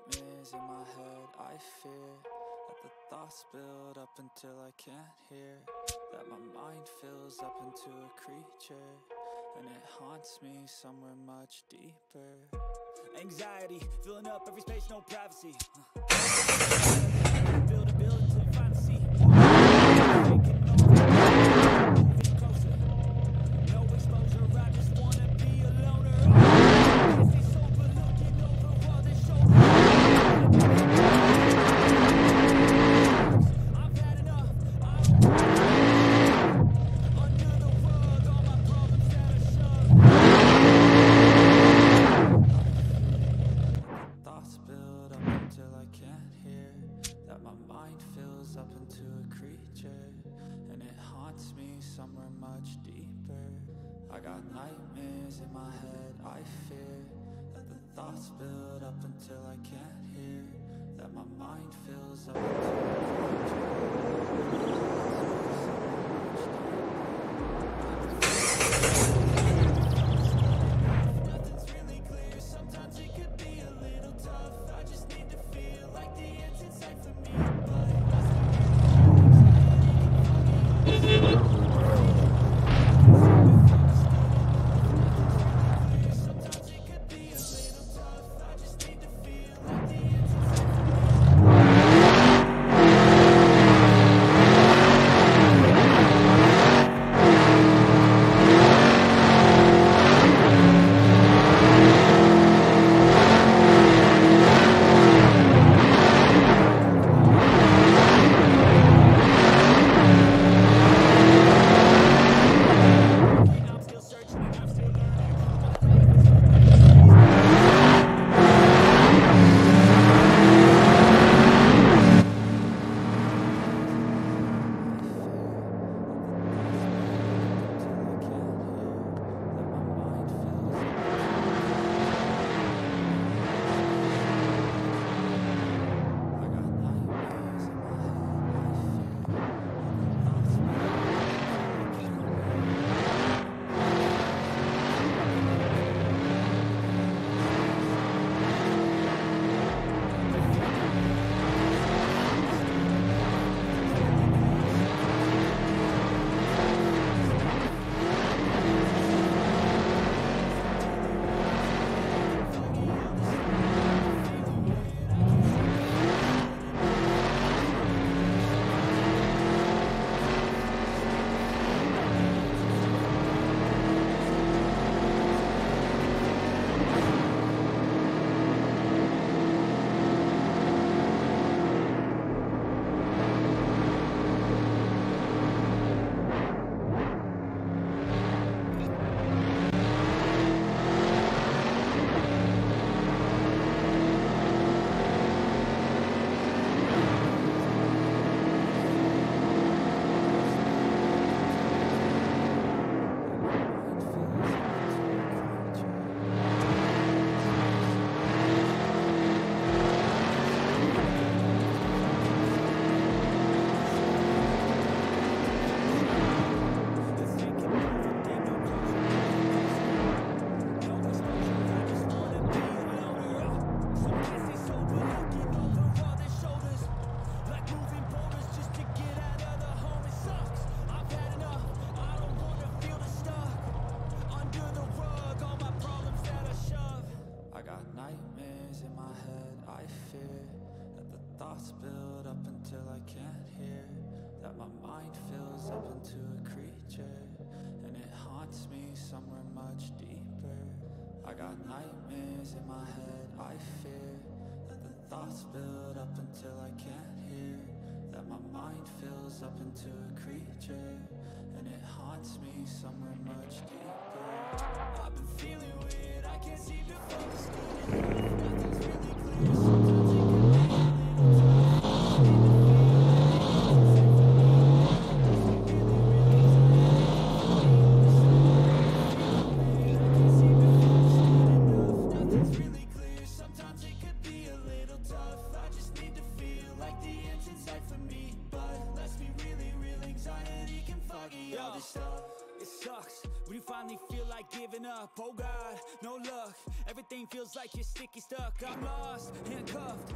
nightmares in my head, I fear that the thoughts build up until I can't hear, that my mind fills up into a creature, and it haunts me somewhere much deeper. Anxiety, filling up every space, no privacy. Build till you finally see. Moving closer, no exposure, I just wanna be a loner. Stay sober, looking over all their shoulders. I've had enough, I don't under the rug, all my problems that I shoved. Thoughts build up until I can't hear, that my mind fills up into a creature, and it haunts me somewhere much deeper. I got nightmares in my head, I fear that the thoughts build up until I can't hear, that my mind fills up into a creature, and it haunts me Nothing's really clear, sometimes it could be a little tough. I just need to feel like the end's in sight for me. Sometimes it could be a little tough. I just need to feel like the end's in sight for I'm still searching and I'm still learning. nightmares in my head, I fear that the thoughts build up until I can't hear, that my mind fills up into a creature, and it haunts me somewhere much deeper. I got nightmares in my head, I fear that the thoughts build up until I can't hear, that my mind fills up into a creature, and it haunts me somewhere much deeper. I've been feeling weird, I can't seem to focus good enough. Nothing's really clear, sometimes it can be a little tough. Nothing's really clear, sometimes it could be a little tough. I just need to feel like the end's in sight for me. But let's be really real, anxiety can foggy all this stuff. It sucks when you finally feel like giving up. Oh God, no luck, everything feels like you're sticky stuck. I'm lost, handcuffed,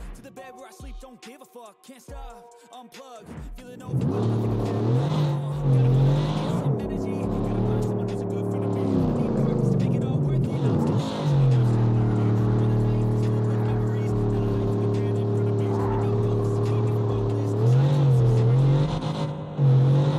bed where I sleep, don't give a fuck. Can't stop, unplug, feeling overwhelmed. Gotta find some energy, gotta find someone who's a good friend of me. I need purpose to make it all worth it. I'm still searching, I'm still learning. When the life is filled with memories, not a life with a pen in front of me. I need focus to keep me from hopeless. Side hustles, see right here.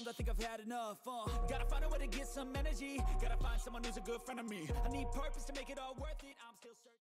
I think I've had enough. Gotta find a way to get some energy. Gotta find someone who's a good friend of me. I need purpose to make it all worth it. I'm still searching.